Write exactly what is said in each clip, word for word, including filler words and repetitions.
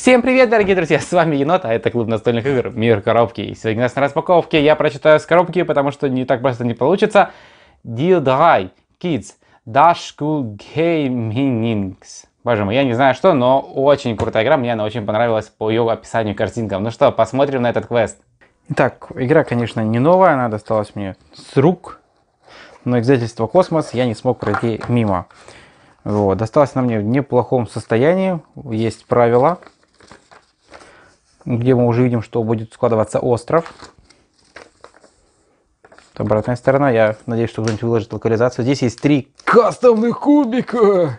Всем привет, дорогие друзья, с вами Енот, а это клуб настольных игр Мир Коробки. И сегодня у нас на распаковке я прочитаю с коробки, потому что не так просто не получится. Дир три Kids Das School Gamings. Боже мой, я не знаю что, но очень крутая игра, мне она очень понравилась по ее описанию, картинкам. Ну что, посмотрим на этот квест. Итак, игра, конечно, не новая, она досталась мне с рук, но издательство Космос я не смог пройти мимо. Вот, досталась она мне в неплохом состоянии, есть правила, где мы уже видим, что будет складываться остров. Это обратная сторона, я надеюсь, что кто-нибудь выложит локализацию. Здесь есть три кастомных кубика.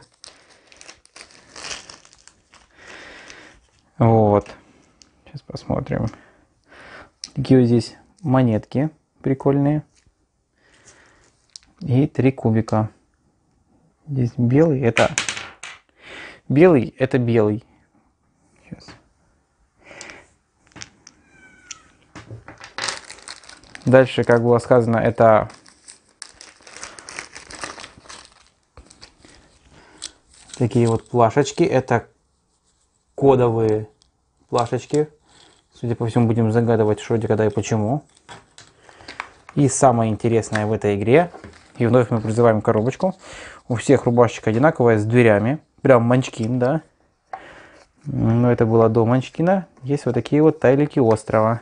Вот, сейчас посмотрим. Такие вот здесь монетки прикольные. И три кубика. Здесь белый, это белый, это белый. Сейчас. Дальше, как было сказано, это такие вот плашечки, это кодовые плашечки. Судя по всему, будем загадывать, что, где, когда и почему. И самое интересное в этой игре, и вновь мы призываем коробочку. У всех рубашечка одинаковая с дверями, прям Манчкин, да. Но это было до Манчкина. Есть вот такие вот тайлики острова.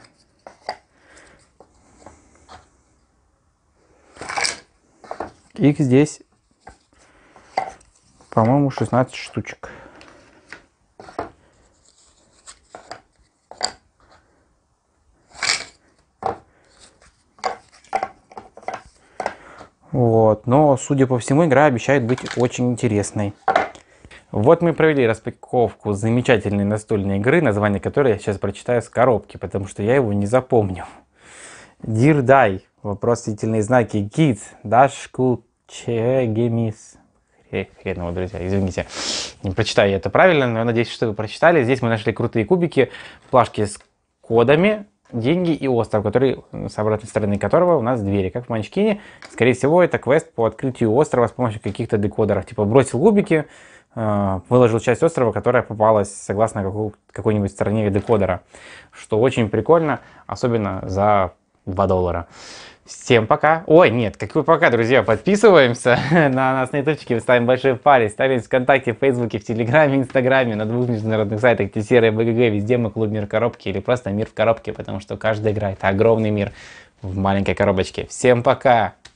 Их здесь, по-моему, шестнадцать штучек. Вот, но, судя по всему, игра обещает быть очень интересной. Вот мы провели распаковку замечательной настольной игры, название которой я сейчас прочитаю с коробки, потому что я его не запомню. Дир три, вопросительные знаки, Kids Das School Gamings. Хрен его, друзья, извините, не прочитаю я это правильно, но я надеюсь, что вы прочитали. Здесь мы нашли крутые кубики, плашки с кодами, деньги и остров, который, с обратной стороны которого у нас двери, как в Манчкине. Скорее всего, это квест по открытию острова с помощью каких-то декодеров. Типа бросил кубики, выложил часть острова, которая попалась согласно какой-нибудь стороне декодера. Что очень прикольно, особенно за два доллара. Всем пока. Ой, нет, какой пока, друзья. Подписываемся на нас на ютубчике, ставим большой палец, ставим ВКонтакте, в Фейсбуке, в Телеграме, Инстаграме, на двух международных сайтах, Тесера, БГГ, везде мы клуб Мир Коробки или просто Мир в коробке, потому что каждая игра это огромный мир в маленькой коробочке. Всем пока!